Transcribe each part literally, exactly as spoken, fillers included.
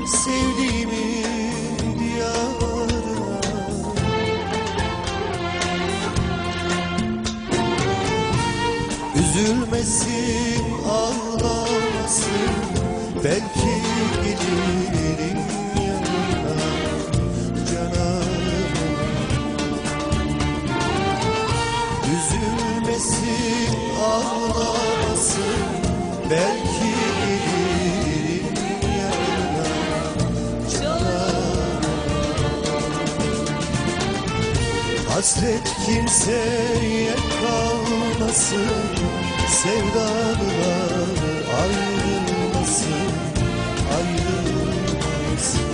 sevdiğimin diyarına. Üzülmesin, ağlamasın, belki gelirim yanına canım. Üzülmesin, ağlamasın, belki gelirim yanına canım. Hasret kimseye kalmasın, sevdalılar ayrılmasın, ayrılmasın.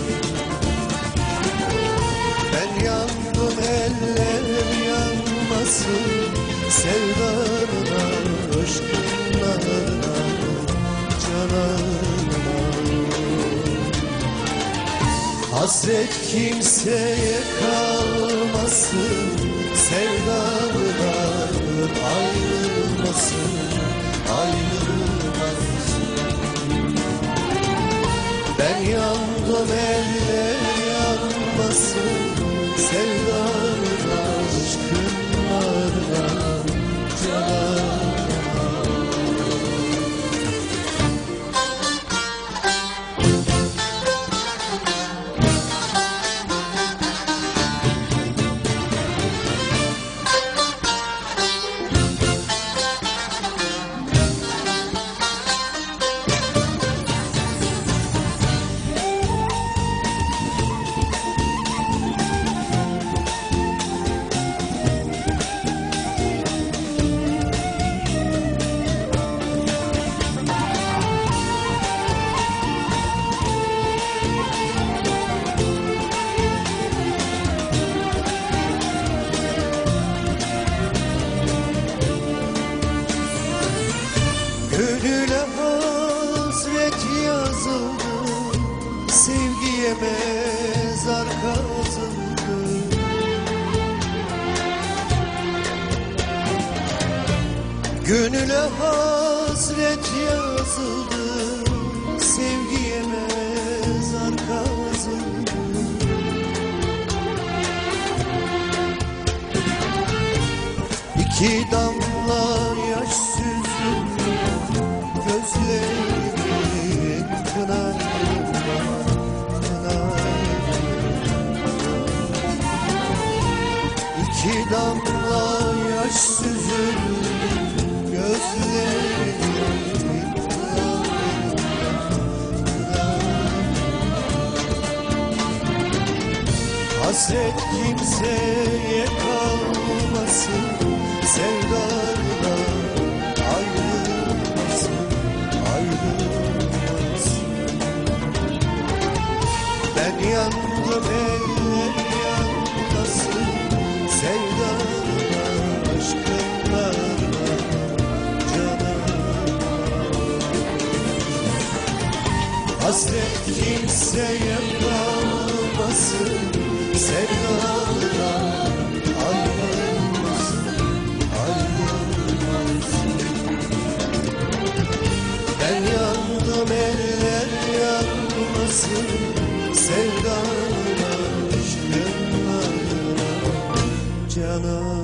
Ben yandım, eller yanmasın, sevdalılar aşkınlarına cananına. Hasret kimseye kalmasın, sevdalılar ayrılmasın, ayrılmasın. Ben yandım, eller yanmasın, sevdalılar aşkınlarına cananına. Gönüle hasret yazıldı, sevgiye mezar kazıldı. Gönüle hasret yazıldı, sevgiye mezar kazıldı. İki damla yaş süzüldü gözlerimin pınarına, pınarına. İki damla yaş süzüldü gözlerimin pınarına, pınarına. Hasret kimseye kalmasın, sevdalılar ayrılmasın, ayrılmasın. Ben yandım, eller yanmasın, sevdalılar aşkınlarına canım. Hasret kimseye kalmasın, sevdalılar ayrılmasın, ayrılmasın. Ben yandım, eller yanmasın, sevdalılar aşkınlarına canım.